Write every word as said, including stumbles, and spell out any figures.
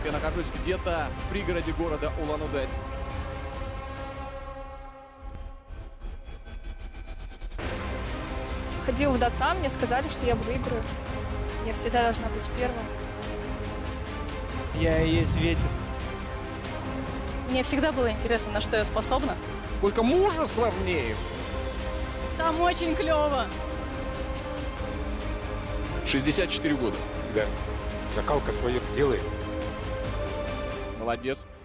Я нахожусь где-то в пригороде города Улан-Удэ. Ходил в Датсан, мне сказали, что я выиграю. Я всегда должна быть первым. Я и есть ветер. Мне всегда было интересно, на что я способна. Сколько мужества в ней! Там очень клево. шестьдесят четыре года. Да, закалка свое сделает. Молодец.